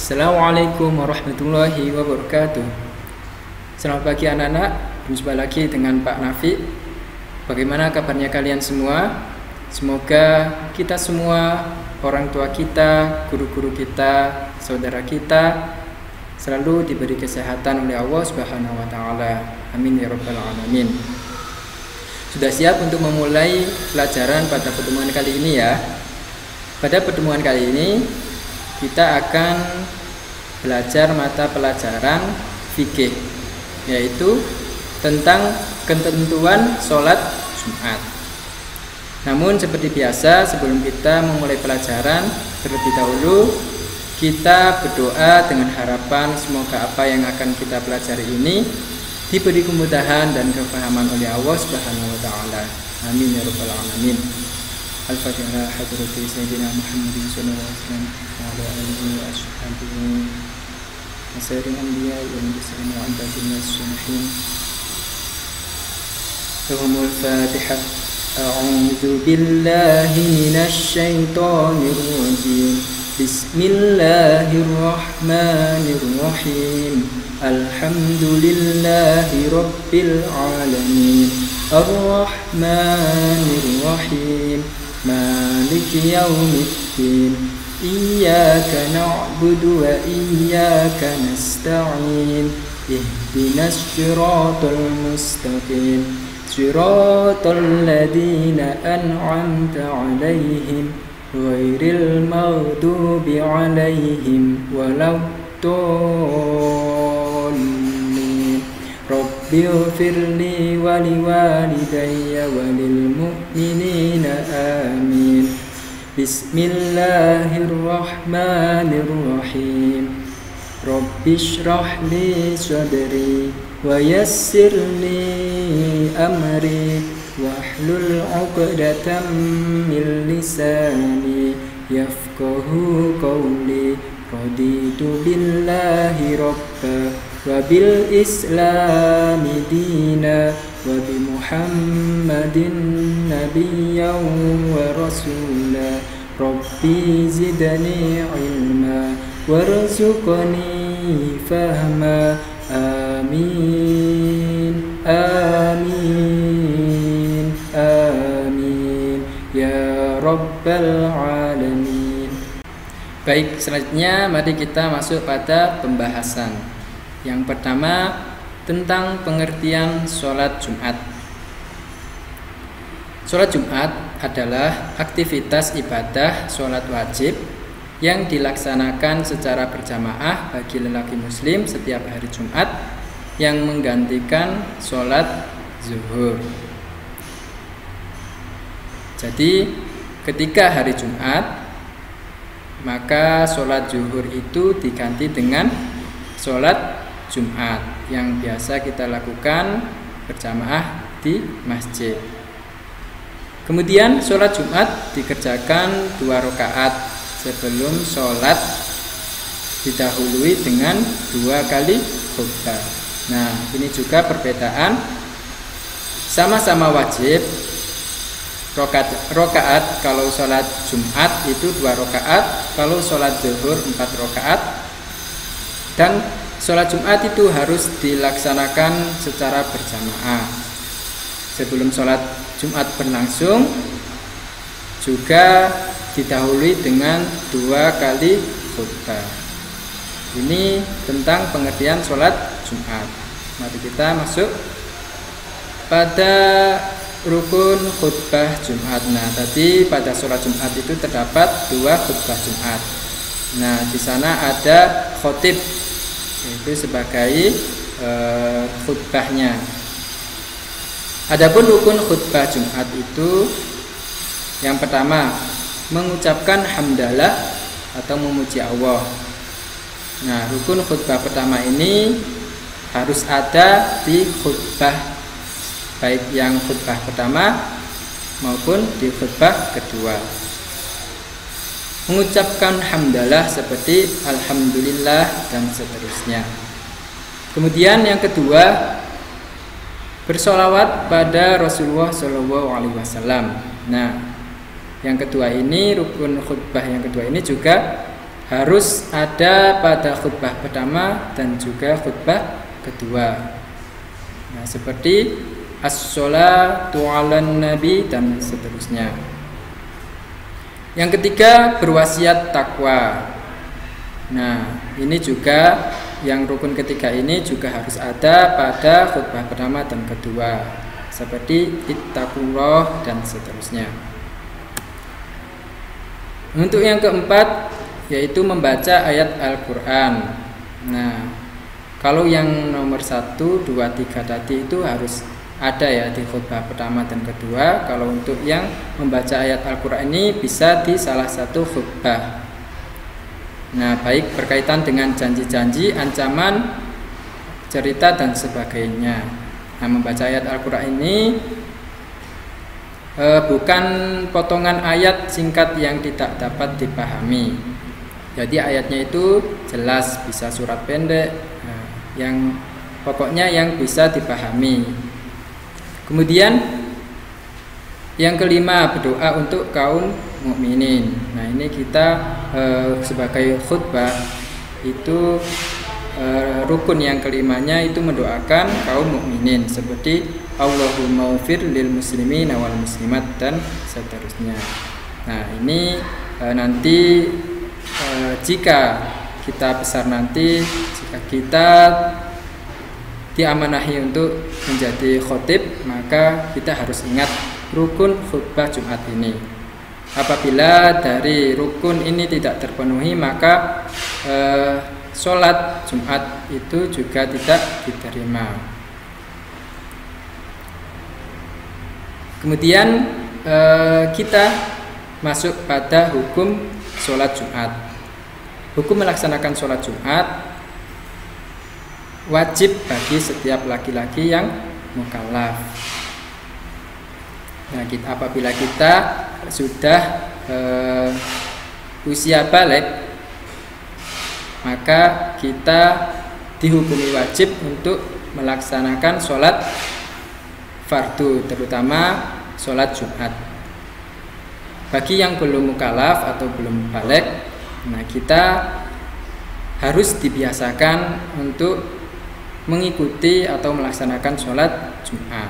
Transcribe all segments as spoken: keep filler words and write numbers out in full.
Assalamualaikum warahmatullahi wabarakatuh. Selamat pagi anak-anak, berjumpa lagi dengan Pak Nafi. Bagaimana kabarnya kalian semua? Semoga kita semua, orang tua kita, guru-guru kita, saudara kita selalu diberi kesehatan oleh Allah Subhanahu wa taala. Amin ya rabbal alamin. Sudah siap untuk memulai pelajaran pada pertemuan kali ini ya? Pada pertemuan kali ini kita akan belajar mata pelajaran fikih, yaitu tentang ketentuan sholat Jumat. Namun seperti biasa, sebelum kita memulai pelajaran, terlebih dahulu kita berdoa dengan harapan semoga apa yang akan kita pelajari ini diberi kemudahan dan kefahaman oleh Allah Subhanahu wa taala. Amin ya rabbal alamin. Al-Fatihah hadrati Sayyidina Muhammadin sallallahu alaihi wasallam wa ala alihi wa ashabihi wa sayyidil anbiya wal mursalin wa ibadin as-salihin. Lahumul Fatihah. A'udzu billahi minasy syaithanir rajim. Bismillahirrahmanirrahim. Alhamdulillahi rabbil alamin. Ar-Rahmanir Rahim. Maliki yaumiddin. Iyyaka na'budu wa iyyaka nasta'in. Ihdinas siratal mustaqim. Siratal ladzina an'amta 'alaihim ghairil maghdubi 'alaihim waladdallin. Rabbighfirli wa liwalidayya wa lil mu'minina amin. Bismillahirrahmanirrahim. Rabbi shrah li sadri wa yassir li amri wahlul 'uqdatam min lisani yafqahu qawli. Raditu billahi rabba wa bil islami dina wa bi muhammadin nabiyyan wa rasula. Rabbi zidni ilma warzuqni fahma. Amin amin amin ya rabbal alamin. Baik, selanjutnya mari kita masuk pada pembahasan. Yang pertama tentang pengertian sholat Jumat. Sholat Jumat adalah aktivitas ibadah sholat wajib yang dilaksanakan secara berjamaah bagi lelaki muslim setiap hari Jumat yang menggantikan sholat zuhur. Jadi ketika hari Jumat, maka sholat zuhur itu diganti dengan sholat Jumat yang biasa kita lakukan berjamaah di masjid. Kemudian sholat Jumat dikerjakan dua rakaat sebelum sholat, didahului dengan dua kali khutbah. Nah, ini juga perbedaan, sama-sama wajib. Rokaat, rokaat kalau sholat Jumat itu dua rokaat, kalau sholat zuhur empat rokaat. Dan sholat Jumat itu harus dilaksanakan secara berjamaah. Sebelum sholat Jumat berlangsung juga didahului dengan dua kali khutbah. Ini tentang pengertian sholat Jumat. Mari kita masuk pada rukun khutbah Jumat. Nah, tadi pada sholat Jumat itu terdapat dua khutbah Jumat. Nah, di sana ada khotib, yaitu sebagai e, khutbahnya. Adapun rukun khutbah Jumat itu yang pertama mengucapkan hamdalah atau memuji Allah. Nah, rukun khutbah pertama ini harus ada di khutbah, baik yang khutbah pertama maupun di khutbah kedua. Mengucapkan hamdalah seperti alhamdulillah dan seterusnya. Kemudian yang kedua, bersolawat pada Rasulullah shallallahu alaihi wasallam. Nah, yang kedua ini, rukun khutbah yang kedua ini juga harus ada pada khutbah pertama dan juga khutbah kedua. Nah, seperti as-sholatu 'alan nabi dan seterusnya. Yang ketiga, berwasiat takwa. Nah, ini juga yang rukun ketiga ini juga harus ada pada khutbah pertama dan kedua, seperti ittaqullah dan seterusnya. Untuk yang keempat, yaitu membaca ayat Al-Quran. Nah, kalau yang nomor satu, dua, tiga tadi itu harus ada ya di khutbah pertama dan kedua. Kalau untuk yang membaca ayat Al-Quran ini bisa di salah satu khutbah. Nah, baik berkaitan dengan janji-janji, ancaman, cerita dan sebagainya. Nah, membaca ayat Al-Quran ini eh, bukan potongan ayat singkat yang tidak dapat dipahami. Jadi ayatnya itu jelas, bisa surat pendek, nah, yang pokoknya yang bisa dipahami. Kemudian yang kelima, berdoa untuk kaum mukminin. Nah, ini kita eh, sebagai khutbah itu eh, rukun yang kelimanya itu mendoakan kaum mukminin, seperti Allahumma ufir lil muslimin wal muslimat dan seterusnya. Nah, ini eh, nanti eh, jika kita besar nanti, jika kita diamanahi untuk menjadi khotib, maka kita harus ingat rukun khutbah Jumat ini. Apabila dari rukun ini tidak terpenuhi, maka eh, sholat Jumat itu juga tidak diterima. Kemudian eh, kita masuk pada hukum sholat Jumat. Hukum melaksanakan sholat Jumat wajib bagi setiap laki-laki yang mukallaf. Nah, kita, apabila kita sudah uh, usia balik, maka kita dihukumi wajib untuk melaksanakan sholat fardu, terutama sholat Jumat. Bagi yang belum mukallaf atau belum balik, nah kita harus dibiasakan untuk mengikuti atau melaksanakan sholat Jumat.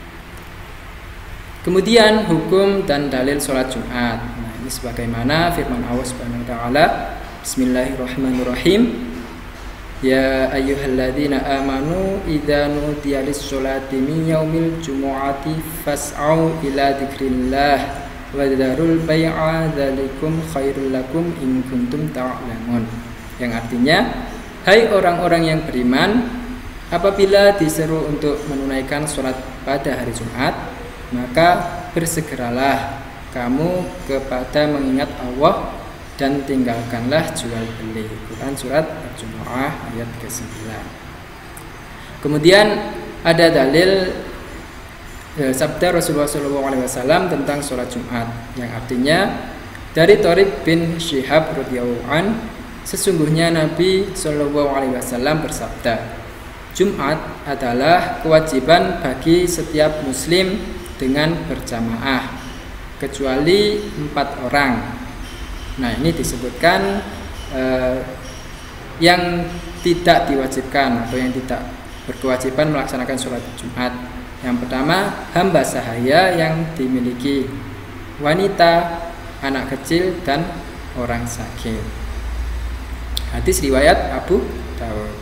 Kemudian hukum dan dalil sholat Jumat. Nah, ini sebagaimana firman Allah Subhanahu wa taala, Bismillahirrahmanirrahim. Ya ayyuhalladzina amanu idza nudiya lis-sholati min yaumil jumu'ati fas'au ila dzikrillah wa dzarul bai'a dzalikum khairul lakum in kuntum ta'lamun. Yang artinya, hai orang-orang yang beriman, apabila diseru untuk menunaikan sholat pada hari Jumat, maka bersegeralah kamu kepada mengingat Allah dan tinggalkanlah jual beli. Quran surat Al-Jumu'ah ayat kesembilan. Kemudian ada dalil eh, sabda Rasulullah shallallahu alaihi wasallam tentang sholat Jumat, yang artinya dari Thariq bin Syihab radhiyallahu an, sesungguhnya Nabi shallallahu alaihi wasallam bersabda, Jumat adalah kewajiban bagi setiap muslim dengan berjamaah, kecuali empat orang. Nah, ini disebutkan eh, yang tidak diwajibkan atau yang tidak berkewajiban melaksanakan sholat Jumat. Yang pertama, hamba sahaya yang dimiliki wanita, anak kecil, dan orang sakit. Hadis riwayat Abu Dawud.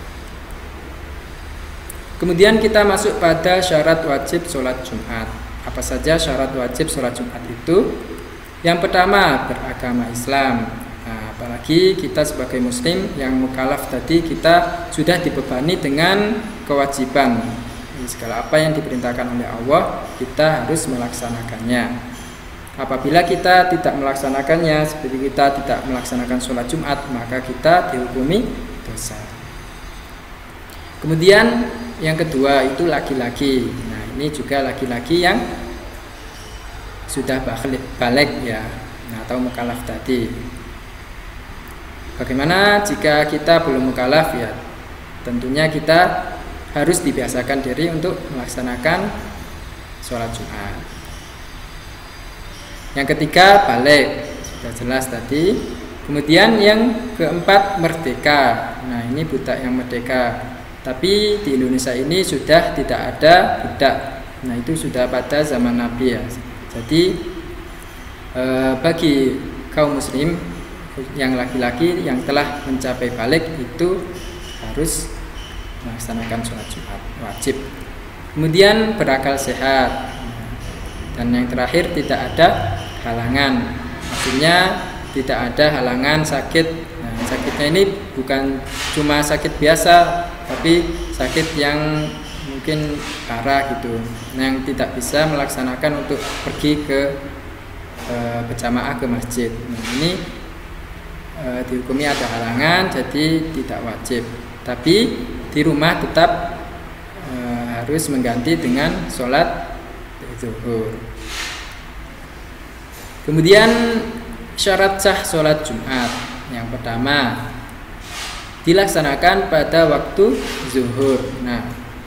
Kemudian kita masuk pada syarat wajib sholat Jumat. Apa saja syarat wajib sholat Jumat itu? Yang pertama, beragama Islam. Nah, apalagi kita sebagai muslim yang mukallaf tadi, kita sudah dibebani dengan kewajiban. Segala apa yang diperintahkan oleh Allah, kita harus melaksanakannya. Apabila kita tidak melaksanakannya, seperti kita tidak melaksanakan sholat Jumat, maka kita dihukumi dosa. Kemudian yang kedua itu laki-laki. Nah, ini juga laki-laki yang sudah balik ya, nah, atau mukallaf tadi. Bagaimana jika kita belum mukallaf ya? Tentunya kita harus dibiasakan diri untuk melaksanakan sholat Jumat. Yang ketiga, balik. Sudah jelas tadi, Kemudian yang keempat, merdeka. Nah, ini budak yang merdeka. Tapi di Indonesia ini sudah tidak ada budak. Nah, itu sudah pada zaman Nabi ya. Jadi eh, bagi kaum muslim yang laki-laki yang telah mencapai balik itu harus melaksanakan sholat Jumat wajib. Kemudian berakal sehat. Dan yang terakhir, tidak ada halangan. Maksudnya tidak ada halangan sakit. Nah, sakitnya ini bukan cuma sakit biasa, tapi sakit yang mungkin parah gitu, yang tidak bisa melaksanakan untuk pergi ke e, berjamaah ke masjid. Nah, ini e, dihukumi ada halangan, jadi tidak wajib. Tapi di rumah tetap e, harus mengganti dengan sholat zuhur. Kemudian syarat sah sholat Jumat. Yang pertama, dilaksanakan pada waktu zuhur. Nah,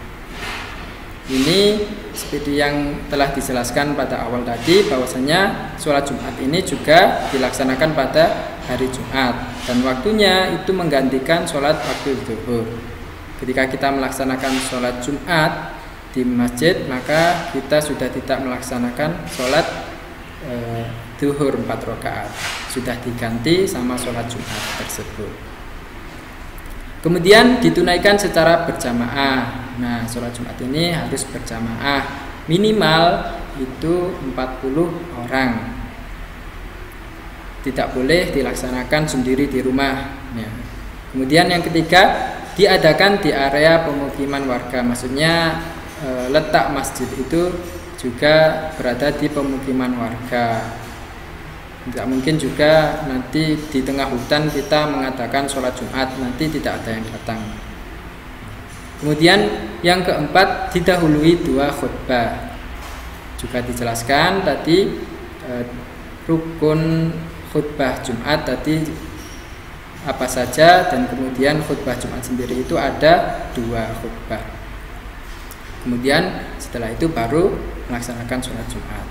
ini seperti yang telah dijelaskan pada awal tadi, bahwasanya sholat Jumat ini juga dilaksanakan pada hari Jumat, dan waktunya itu menggantikan sholat waktu zuhur. Ketika kita melaksanakan sholat Jumat di masjid, maka kita sudah tidak melaksanakan sholat eh, zuhur empat rakaat, sudah diganti sama sholat Jumat tersebut. Kemudian ditunaikan secara berjamaah. Nah, sholat Jumat ini harus berjamaah, minimal itu empat puluh orang. Tidak boleh dilaksanakan sendiri di rumah ya. Kemudian yang ketiga, diadakan di area pemukiman warga. Maksudnya e, letak masjid itu juga berada di pemukiman warga. Tidak mungkin juga nanti di tengah hutan kita mengadakan sholat Jumat, nanti tidak ada yang datang. Kemudian yang keempat, didahului dua khutbah. Juga dijelaskan tadi eh, rukun khutbah Jumat tadi apa saja, dan kemudian khutbah Jumat sendiri itu ada dua khutbah. Kemudian setelah itu baru melaksanakan sholat Jumat.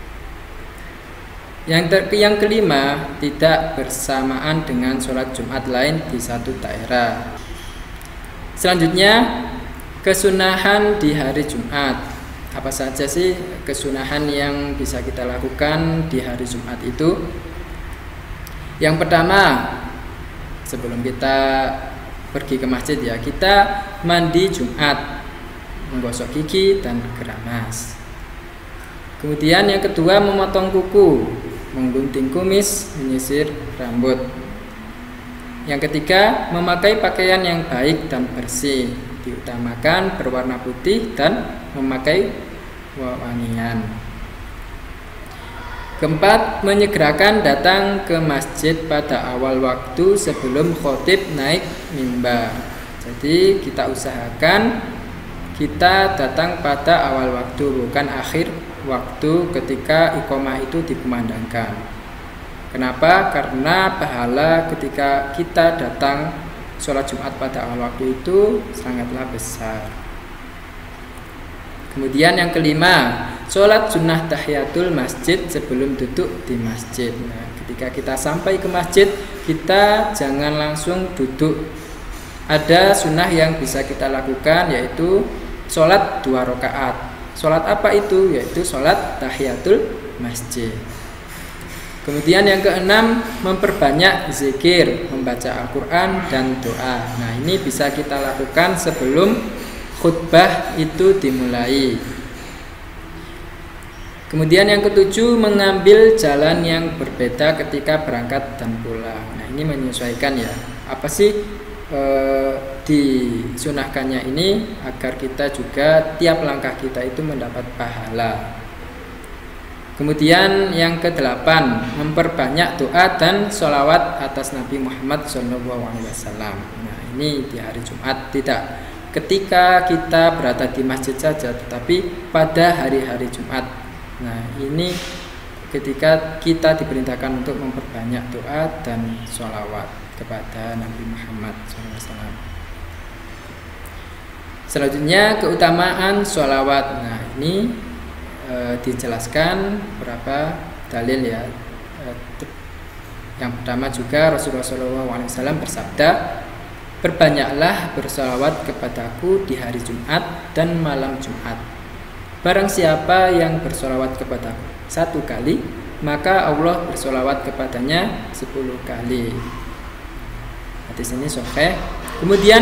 Yang, ter, yang kelima, tidak bersamaan dengan sholat Jumat lain di satu daerah. Selanjutnya, kesunahan di hari Jumat. Apa saja sih kesunahan yang bisa kita lakukan di hari Jumat itu? Yang pertama, sebelum kita pergi ke masjid ya, kita mandi Jumat, menggosok gigi dan keramas. Kemudian yang kedua, memotong kuku, menggunting kumis, menyisir rambut. Yang ketiga, memakai pakaian yang baik dan bersih, diutamakan berwarna putih dan memakai wewangian. Keempat, menyegerakan datang ke masjid pada awal waktu sebelum khotib naik mimbar. Jadi kita usahakan kita datang pada awal waktu, bukan akhir waktu ketika iqomah itu dikumandangkan. Kenapa? Karena pahala ketika kita datang sholat Jumat pada awal waktu itu sangatlah besar. Kemudian yang kelima, sholat sunnah tahiyatul masjid sebelum duduk di masjid. Nah, ketika kita sampai ke masjid, kita jangan langsung duduk. Ada sunnah yang bisa kita lakukan, yaitu sholat dua rakaat. Sholat apa itu? Yaitu sholat tahiyatul masjid. Kemudian yang keenam, memperbanyak zikir, membaca Al-Quran dan doa. Nah, ini bisa kita lakukan sebelum khutbah itu dimulai. Kemudian yang ketujuh, mengambil jalan yang berbeda ketika berangkat dan pulang. Nah, ini menyesuaikan ya. Apa sih e, disunahkannya ini? Agar kita juga tiap langkah kita itu mendapat pahala. Kemudian yang kedelapan, memperbanyak doa dan sholawat atas Nabi Muhammad shallallahu alaihi wasallam. Nah, ini di hari Jumat, tidak ketika kita berada di masjid saja, tetapi pada hari-hari Jumat. Nah, ini ketika kita diperintahkan untuk memperbanyak doa dan sholawat kepada Nabi Muhammad shallallahu alaihi wasallam. Selanjutnya, keutamaan sholawat. Nah, ini e, dijelaskan berapa dalil ya. E, Yang pertama juga Rasulullah shallallahu alaihi wasallam bersabda, "Perbanyaklah bersalawat kepadaku di hari Jumat dan malam Jumat. Barang siapa yang bersalawat kepadaku satu kali, maka Allah bersalawat kepadanya sepuluh kali." Hadis ini sahih. Kemudian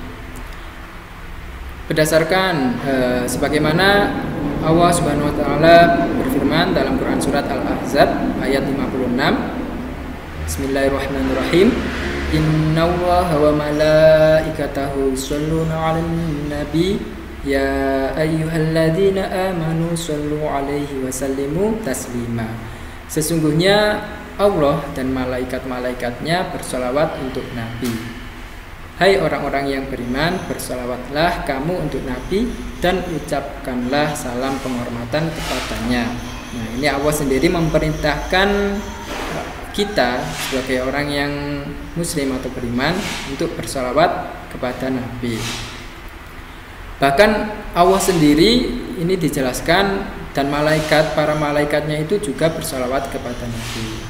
berdasarkan e, sebagaimana Allah Subhanahu wa taala berfirman dalam Quran surat Al-Ahzab ayat lima puluh enam, Bismillahirrahmanirrahim. Innallaha wa malaikatahu yusholluna 'alan nabi ya ayyuhalladzina amanu shollu 'alaihi wa sallimu taslima. Sesungguhnya Allah dan malaikat-malaikatnya bersolawat untuk Nabi. Hai orang-orang yang beriman, bersolawatlah kamu untuk Nabi dan ucapkanlah salam penghormatan kepadanya. Nah, ini Allah sendiri memerintahkan kita sebagai orang yang muslim atau beriman untuk bersolawat kepada Nabi. Bahkan Allah sendiri ini dijelaskan, dan malaikat, para malaikatnya itu juga bersolawat kepada Nabi.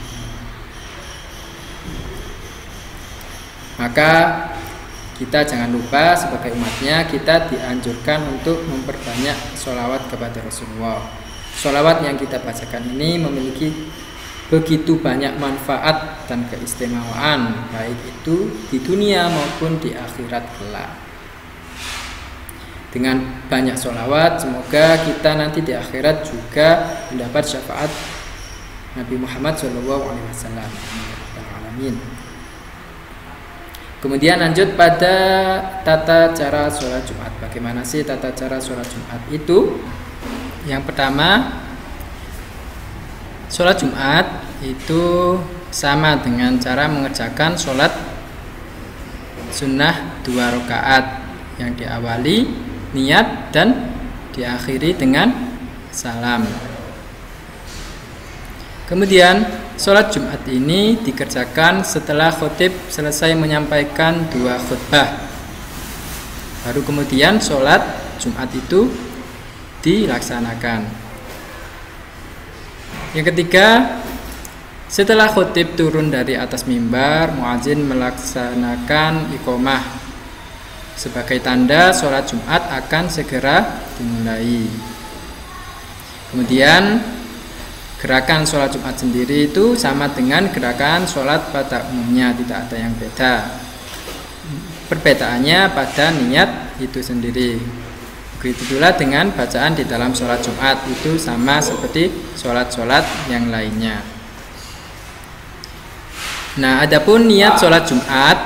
Maka kita jangan lupa sebagai umatnya, kita dianjurkan untuk memperbanyak sholawat kepada Rasulullah. Sholawat yang kita bacakan ini memiliki begitu banyak manfaat dan keistimewaan, baik itu di dunia maupun di akhirat kelak. Dengan banyak sholawat, semoga kita nanti di akhirat juga mendapat syafaat Nabi Muhammad shallallahu alaihi wasallam. Amin. Kemudian lanjut pada tata cara sholat Jumat. Bagaimana sih tata cara sholat Jumat itu? Yang pertama, sholat Jumat itu sama dengan cara mengerjakan sholat sunnah dua rakaat yang diawali niat dan diakhiri dengan salam. Kemudian sholat Jumat ini dikerjakan setelah khotib selesai menyampaikan dua khutbah. Baru kemudian sholat Jumat itu dilaksanakan. Yang ketiga, setelah khotib turun dari atas mimbar, muadzin melaksanakan iqomah sebagai tanda sholat Jumat akan segera dimulai. Kemudian gerakan sholat Jumat sendiri itu sama dengan gerakan sholat pada umumnya, tidak ada yang beda. Perbedaannya pada niat itu sendiri. Begitu pula dengan bacaan di dalam sholat Jumat, itu sama seperti sholat-sholat yang lainnya. Nah, adapun niat sholat Jumat,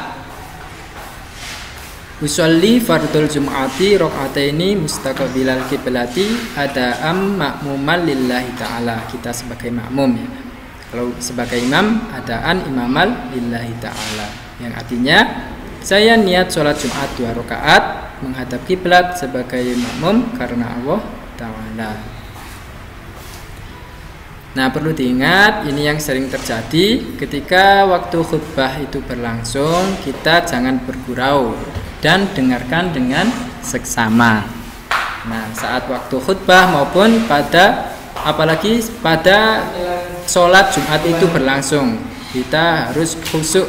usolli fardul jum'ati rakaataini mustaqbilal qiblati ada'am ma'muman lillahi ta'ala. Kita sebagai makmum ya. Kalau sebagai imam, adaan imamal lillahi ta'ala, yang artinya saya niat sholat Jumat dua rakaat menghadap kiblat sebagai makmum karena Allah ta'ala. Nah, perlu diingat, ini yang sering terjadi ketika waktu khutbah itu berlangsung, kita jangan bergurau dan dengarkan dengan seksama. Nah, saat waktu khutbah maupun pada apalagi pada sholat Jumat itu berlangsung, kita harus khusyuk.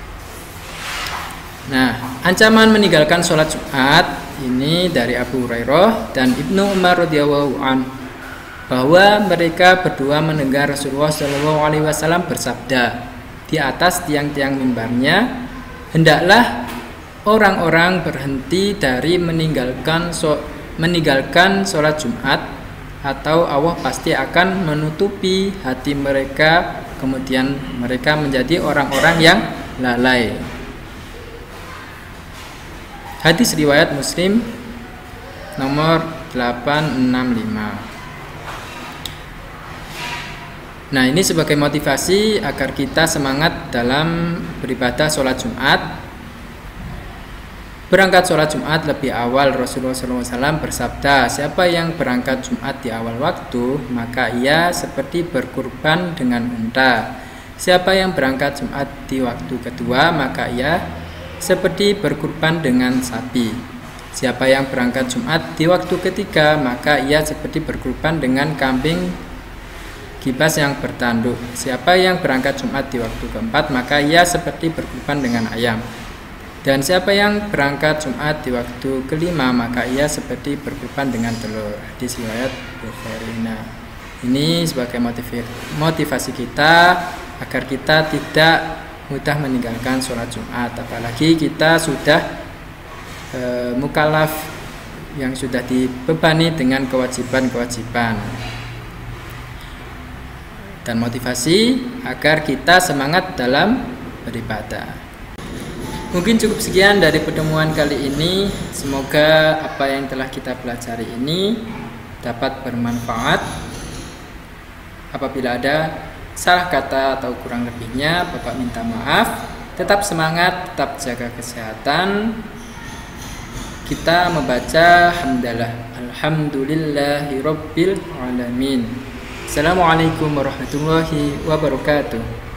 Nah, ancaman meninggalkan sholat Jumat ini dari Abu Hurairah dan Ibnu Umar radhiyallahu anhu, bahwa mereka berdua mendengar Rasulullah shallallahu alaihi wasallam bersabda di atas tiang-tiang mimbarnya, hendaklah orang-orang berhenti dari meninggalkan so, meninggalkan sholat Jumat, atau Allah pasti akan menutupi hati mereka, kemudian mereka menjadi orang-orang yang lalai. Hadis riwayat Muslim nomor delapan enam lima. Nah, ini sebagai motivasi agar kita semangat dalam beribadah sholat Jumat. Berangkat sholat Jumat lebih awal, Rasulullah shallallahu alaihi wasallam bersabda, siapa yang berangkat Jumat di awal waktu, maka ia seperti berkurban dengan unta. Siapa yang berangkat Jumat di waktu kedua, maka ia seperti berkurban dengan sapi. Siapa yang berangkat Jumat di waktu ketiga, maka ia seperti berkurban dengan kambing kibas yang bertanduk. Siapa yang berangkat Jumat di waktu keempat, maka ia seperti berkurban dengan ayam. Dan siapa yang berangkat Jumat di waktu kelima, maka ia seperti berkurban dengan telur. Hadis riwayat Bukhari. Nah, ini sebagai motivasi kita agar kita tidak mudah meninggalkan sholat Jumat. Apalagi kita sudah e, mukallaf yang sudah dibebani dengan kewajiban-kewajiban. Dan motivasi agar kita semangat dalam beribadah. Mungkin cukup sekian dari pertemuan kali ini. Semoga apa yang telah kita pelajari ini dapat bermanfaat. Apabila ada salah kata atau kurang lebihnya, Bapak minta maaf. Tetap semangat, tetap jaga kesehatan. Kita membaca hamdalah alhamdulillahirabbil alamin. Assalamualaikum warahmatullahi wabarakatuh.